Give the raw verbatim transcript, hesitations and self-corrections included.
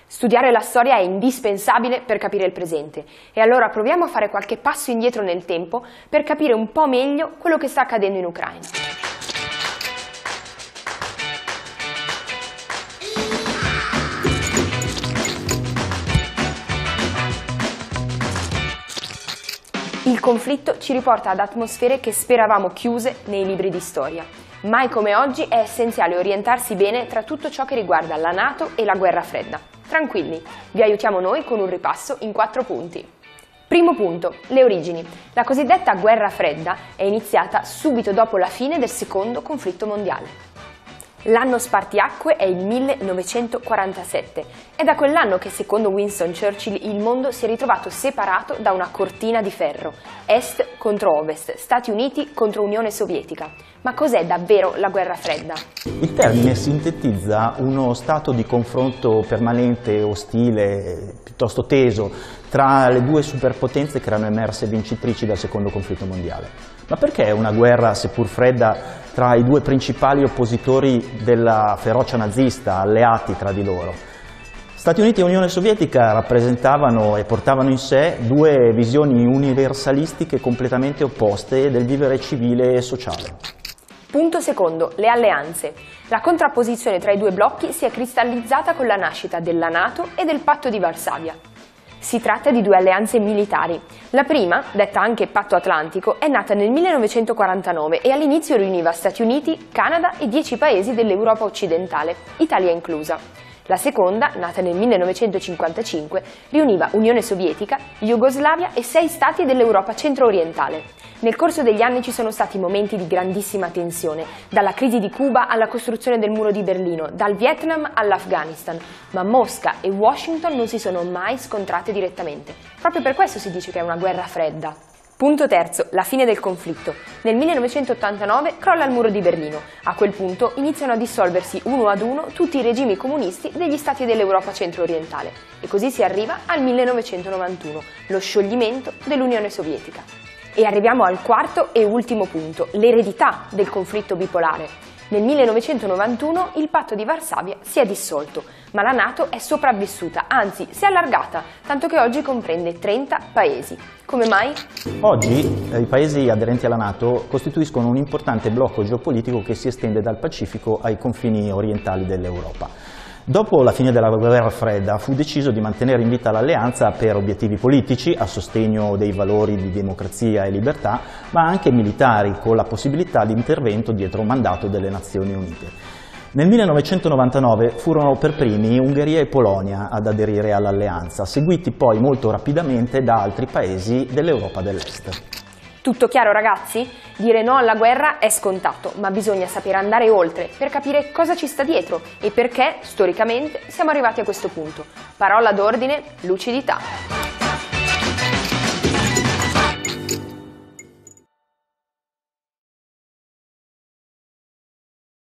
Studiare la storia è indispensabile per capire il presente e allora proviamo a fare qualche passo indietro nel tempo per capire un po' meglio quello che sta accadendo in Ucraina. Il conflitto ci riporta ad atmosfere che speravamo chiuse nei libri di storia. Mai come oggi è essenziale orientarsi bene tra tutto ciò che riguarda la NATO e la guerra fredda. Tranquilli, vi aiutiamo noi con un ripasso in quattro punti. Primo punto, le origini. La cosiddetta guerra fredda è iniziata subito dopo la fine del secondo conflitto mondiale. L'anno spartiacque è il millenovecentoquarantasette. È da quell'anno che, secondo Winston Churchill, il mondo si è ritrovato separato da una cortina di ferro. Est contro Ovest, Stati Uniti contro Unione Sovietica. Ma cos'è davvero la guerra fredda? Il termine sintetizza uno stato di confronto permanente, ostile, piuttosto teso, tra le due superpotenze che erano emerse vincitrici dal secondo conflitto mondiale. Ma perché una guerra, seppur fredda, tra i due principali oppositori della ferocia nazista, alleati tra di loro? Stati Uniti e Unione Sovietica rappresentavano e portavano in sé due visioni universalistiche completamente opposte del vivere civile e sociale. Punto secondo, le alleanze. La contrapposizione tra i due blocchi si è cristallizzata con la nascita della NATO e del Patto di Varsavia. Si tratta di due alleanze militari. La prima, detta anche Patto Atlantico, è nata nel millenovecentoquarantanove e all'inizio riuniva Stati Uniti, Canada e dieci paesi dell'Europa occidentale, Italia inclusa. La seconda, nata nel millenovecentocinquantacinque, riuniva Unione Sovietica, Jugoslavia e sei stati dell'Europa centro-orientale. Nel corso degli anni ci sono stati momenti di grandissima tensione, dalla crisi di Cuba alla costruzione del muro di Berlino, dal Vietnam all'Afghanistan, ma Mosca e Washington non si sono mai scontrate direttamente. Proprio per questo si dice che è una guerra fredda. Punto terzo, la fine del conflitto. Nel millenovecentottantanove crolla il muro di Berlino. A quel punto iniziano a dissolversi uno ad uno tutti i regimi comunisti degli stati dell'Europa centro-orientale. E così si arriva al millenovecentonovantuno, lo scioglimento dell'Unione Sovietica. E arriviamo al quarto e ultimo punto, l'eredità del conflitto bipolare. Nel millenovecentonovantuno il Patto di Varsavia si è dissolto, ma la NATO è sopravvissuta, anzi si è allargata, tanto che oggi comprende trenta paesi. Come mai? Oggi eh, i paesi aderenti alla NATO costituiscono un importante blocco geopolitico che si estende dal Pacifico ai confini orientali dell'Europa. Dopo la fine della guerra fredda fu deciso di mantenere in vita l'alleanza per obiettivi politici a sostegno dei valori di democrazia e libertà, ma anche militari, con la possibilità di intervento dietro mandato delle Nazioni Unite. Nel millenovecentonovantanove furono per primi Ungheria e Polonia ad aderire all'alleanza, seguiti poi molto rapidamente da altri paesi dell'Europa dell'Est. Tutto chiaro ragazzi? Dire no alla guerra è scontato, ma bisogna sapere andare oltre per capire cosa ci sta dietro e perché, storicamente, siamo arrivati a questo punto. Parola d'ordine, lucidità.